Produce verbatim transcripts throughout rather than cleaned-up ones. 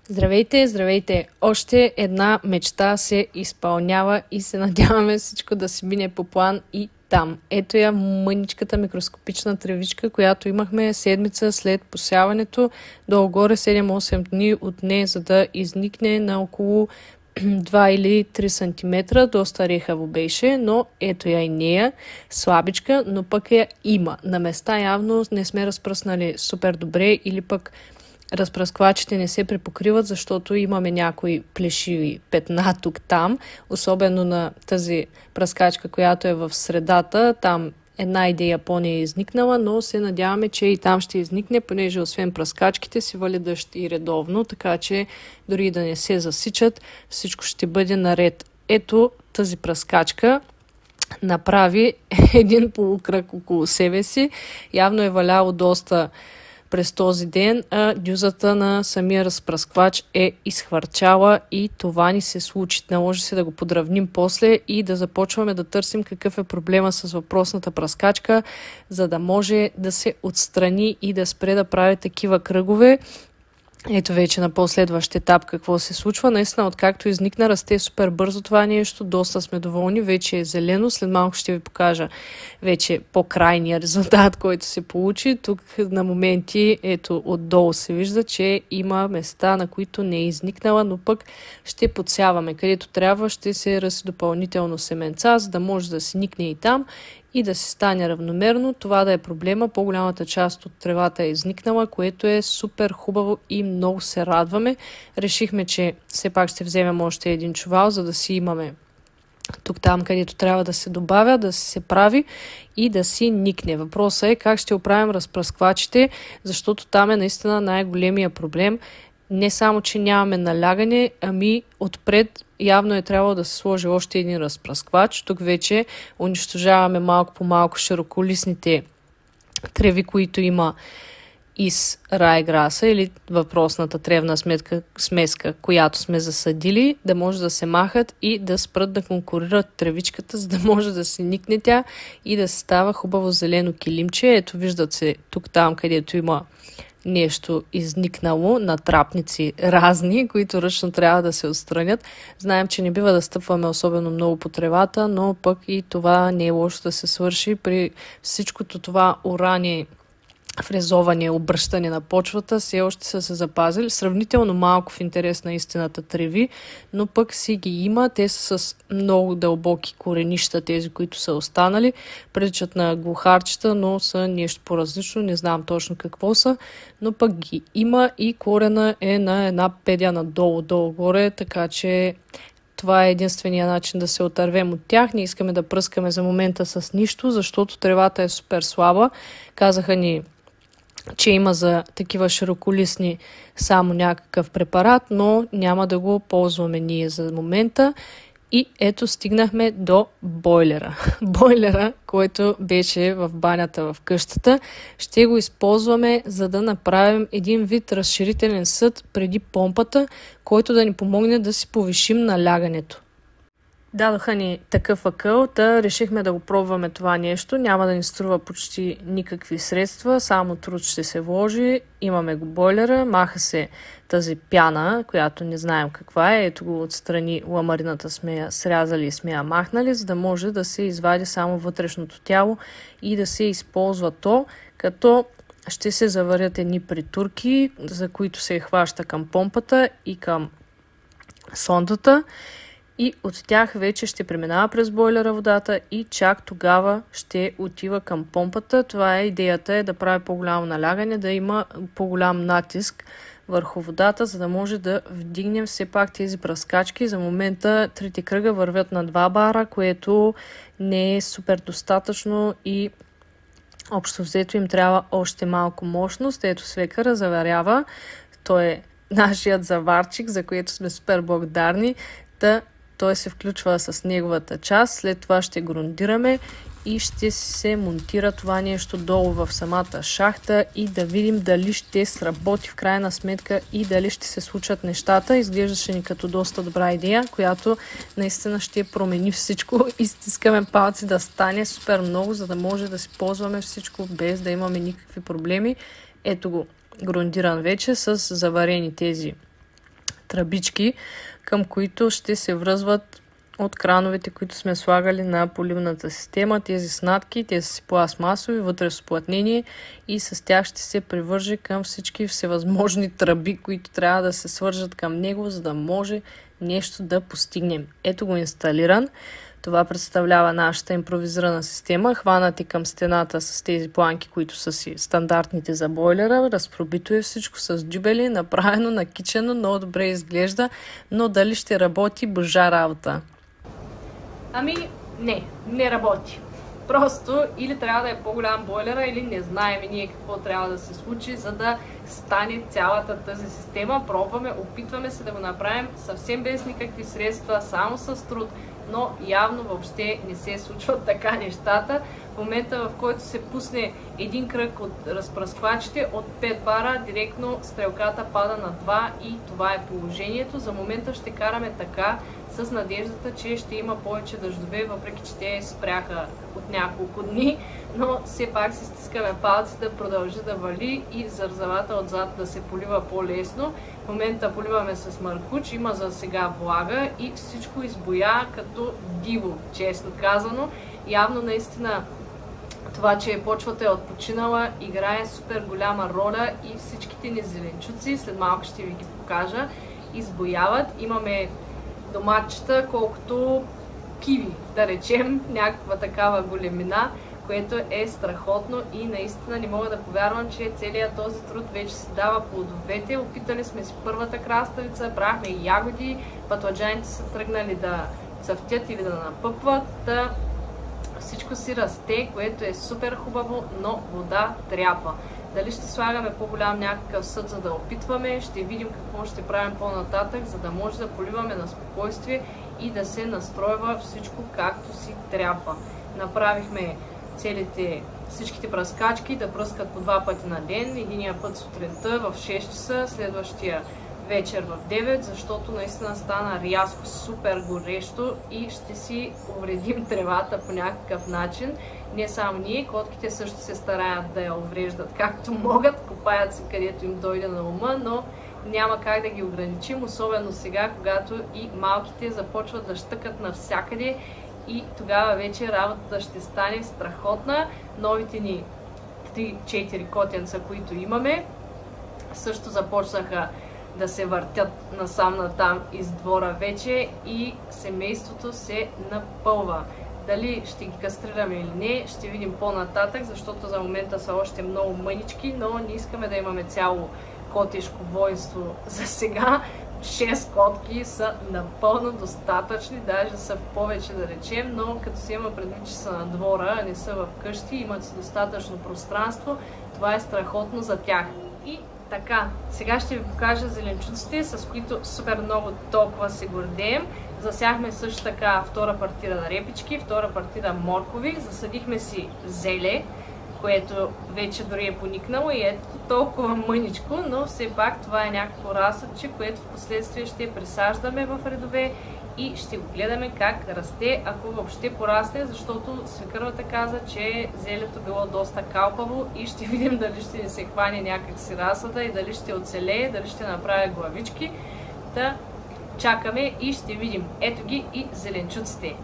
Здравейте, здравейте! Още една мечта се изпълнява и се надяваме всичко да си мине по план и там. Ето я мъничката микроскопична тревичка, която имахме седмица след посяването. Долу-горе седем-осем дни от нея, за да изникне на около два или три сантиметра. Доста рехаво беше, но ето я и нея. Слабичка, но пък я има. На места явно не сме разпръснали супер добре или пък разпръсквачите не се препокриват, защото имаме някои плешиви петна тук-там, особено на тази пръскачка, която е в средата. Там една идея по-не е изникнала, но се надяваме, че и там ще изникне, понеже освен пръскачките си вали дъжд и редовно, така че дори да не се засичат, всичко ще бъде наред. Ето тази пръскачка направи един полукръг около себе си. Явно е валяло доста през този ден, а дюзата на самия разпръсквач е изхвърчала и това ни се случи. Наложи се да го подравним после и да започваме да търсим какъв е проблема с въпросната пръскачка, за да може да се отстрани и да спре да прави такива кръгове. Ето вече на последващ етап какво се случва. Наистина, откакто изникна, расте супер бързо това нещо. Доста сме доволни. Вече е зелено. След малко ще ви покажа вече по-крайния резултат, който се получи. Тук на моменти, ето отдолу се вижда, че има места, на които не е изникнала, но пък ще подсяваме. Където трябва, ще се ръси допълнително семенца, за да може да се никне и там и да се стане равномерно. Това да е проблема. По-голямата част от тревата е изникнала, което е супер хубаво и много се радваме. Решихме, че все пак ще вземем още един чувал, за да си имаме тук-там, където трябва да се добавя, да се прави и да си никне. Въпросът е как ще оправим разпръсквачите, защото там е наистина най-големия проблем. Не само, че нямаме налягане, ами отпред явно е трябвало да се сложи още един разпръсквач. Тук вече унищожаваме малко по малко широколистните треви, които има из райграса или въпросната тревна сметка, смеска, която сме засадили, да може да се махат и да спрат да конкурират тревичката, за да може да се никне тя и да се става хубаво зелено килимче. Ето виждат се тук-там, където има нещо изникнало на трапници разни, които ръчно трябва да се отстранят. Знаем, че не бива да стъпваме особено много по тревата, но пък и това не е лошо да се свърши при всичкото това урание, фрезоване, обръщане на почвата, все още са се запазили. Сравнително малко в интерес на истината треви, но пък си ги има. Те са с много дълбоки коренища, тези, които са останали. Приличат на глухарчета, но са нещо по-различно. Не знам точно какво са, но пък ги има и корена е на една педя надолу, долу-горе, така че това е единствения начин да се отървем от тях. Не искаме да пръскаме за момента с нищо, защото тревата е супер слаба. Казаха ни, че има за такива широколистни само някакъв препарат, но няма да го ползваме ние за момента. И ето стигнахме до бойлера. Бойлера, който беше в банята в къщата. Ще го използваме, за да направим един вид разширителен съд преди помпата, който да ни помогне да си повишим налягането. Дадоха ни такъв акъл, да решихме да го пробваме това нещо. Няма да ни струва почти никакви средства, само труд ще се вложи. Имаме го бойлера, маха се тази пяна, която не знаем каква е. Ето го отстрани ламарината сме я срязали и сме я махнали, за да може да се извади само вътрешното тяло и да се използва то, като ще се заварят едни притурки, за които се хваща към помпата и към сондата. И от тях вече ще преминава през бойлера водата и чак тогава ще отива към помпата. Това е идеята, е да прави по-голямо налягане, да има по-голям натиск върху водата, за да може да вдигнем все пак тези пръскачки. За момента трите кръга вървят на два бара, което не е супер достатъчно и общо взето им трябва още малко мощност. Ето свекъра заварява. Той е нашият заварчик, за което сме супер благодарни. Та той се включва с неговата част, след това ще грундираме и ще се монтира това нещо долу в самата шахта и да видим дали ще сработи в крайна сметка и дали ще се случат нещата. Изглеждаше ни като доста добра идея, която наистина ще промени всичко и стискаме палци да стане супер много, за да може да си ползваме всичко без да имаме никакви проблеми. Ето го грундиран вече с заварени тези тръбички, към които ще се връзват от крановете, които сме слагали на поливната система. Тези снатки, те са си пластмасови, вътре с уплътнение и с тях ще се привърже към всички всевъзможни тръби, които трябва да се свържат към него, за да може нещо да постигнем. Ето го инсталиран. Това представлява нашата импровизирана система. Хванати към стената с тези планки, които са си стандартните за бойлера. Разпробито е всичко с дюбели, направено, накичено, много добре изглежда, но дали ще работи, божа работа. Ами, не, не работи. Просто или трябва да е по-голям бойлера, или не знаем ние какво трябва да се случи, за да стане цялата тази система. Пробваме, опитваме се да го направим съвсем без никакви средства, само с труд, но явно въобще не се случват така нещата. В момента, в който се пусне един кръг от разпръсквачите от пет бара, директно стрелката пада на два и това е положението. За момента ще караме така, с надеждата, че ще има повече дъждове, въпреки че те спряха от няколко дни, но все пак си стискаме палци да продължи да вали и зързавата отзад да се полива по-лесно. В момента поливаме с маркуч, има за сега влага и всичко избоя като диво, честно казано. Явно наистина това, че почвата е отпочинала, играе супер голяма роля и всичките ни зеленчуци, след малко ще ви ги покажа, избояват. Имаме доматчета, колкото киви, да речем, някаква такава големина, което е страхотно и наистина не мога да повярвам, че целият този труд вече се дава плодовете. Опитали сме си първата краставица, брахме и ягоди, пътладжаните са тръгнали да цъфтят или да напъпват, да всичко си расте, което е супер хубаво, но вода трябва. Дали ще слагаме по-голям някакъв съд, за да опитваме, ще видим какво ще правим по-нататък, за да може да поливаме на спокойствие и да се настройва всичко както си трябва. Направихме целите, всичките пръскачки да пръскат по два пъти на ден, единия път сутринта в шест часа, следващия вечер в девет, защото наистина стана рязко, супер горещо и ще си увредим тревата по някакъв начин. Не само ние, котките също се стараят да я увреждат както могат, копаят се където им дойде на ума, но няма как да ги ограничим, особено сега, когато и малките започват да щъкат навсякъде и тогава вече работата ще стане страхотна. Новите ни три-четири котенца, които имаме, също започнаха да се въртят насам натам из двора вече и семейството се напълва. Дали ще ги кастрираме или не, ще видим по-нататък, защото за момента са още много мънички, но не искаме да имаме цяло котешко воинство за сега. шест котки са напълно достатъчни, даже са в повече да речем, но като се има предвид, че са на двора, а не са в къщи, имат си достатъчно пространство, това е страхотно за тях. И така, сега ще ви покажа зеленчуците, с които супер много толкова се гордеем. Засяхме също така втора партида на репички, втора партида моркови, засадихме си зеле, което вече дори е поникнало и е толкова мъничко, но все пак това е някакво разсъдче, което в последствие ще присаждаме в редове и ще го гледаме как расте, ако въобще порасне, защото свекървата каза, че зелето било доста калпаво и ще видим дали ще ни се хване някак си разсъда и дали ще оцелее, дали ще направи главички. Да чакаме и ще видим. Ето ги и зеленчуците.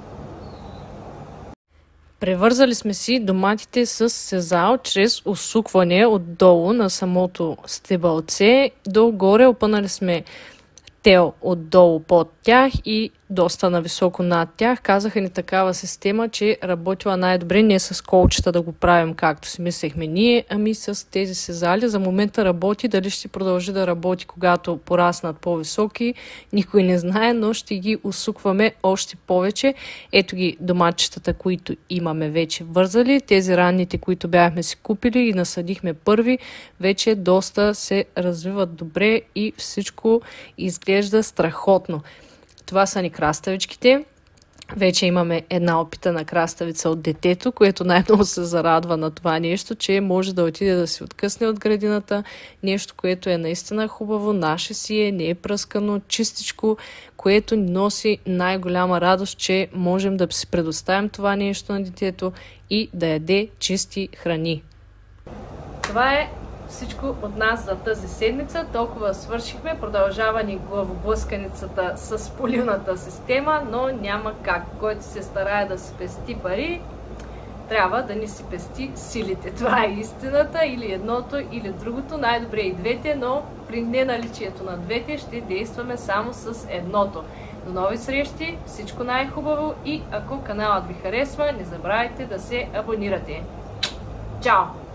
Превързали сме си доматите с сезал чрез усукване отдолу на самото стебълце. Долу-горе опънали сме тел отдолу под тях и доста нависоко над тях. Казаха ни такава система, че работила най-добре не с колчета да го правим както си мислехме ние, ами с тези сезали. За момента работи, дали ще продължи да работи когато пораснат по-високи, никой не знае, но ще ги усукваме още повече. Ето ги доматчетата, които имаме вече вързали. Тези ранните, които бяхме си купили и насадихме първи, вече доста се развиват добре и всичко изглежда страхотно. Това са ни краставичките. Вече имаме една опитана краставица от детето, което най-много се зарадва на това нещо, че може да отиде да си откъсне от градината. Нещо, което е наистина хубаво, наше си е, не е пръскано, чистичко, което ни носи най-голяма радост, че можем да си предоставим това нещо на детето и да яде чисти храни. Това е всичко от нас за тази седмица. Толкова свършихме. Продължава ни главоблъсканицата с поливната система, но няма как. Който се старае да си пести пари, трябва да ни си пести силите. Това е истината. Или едното, или другото. Най-добре и двете, но при неналичието на двете ще действаме само с едното. До нови срещи, всичко най-хубаво и ако каналът ви харесва, не забравяйте да се абонирате. Чао!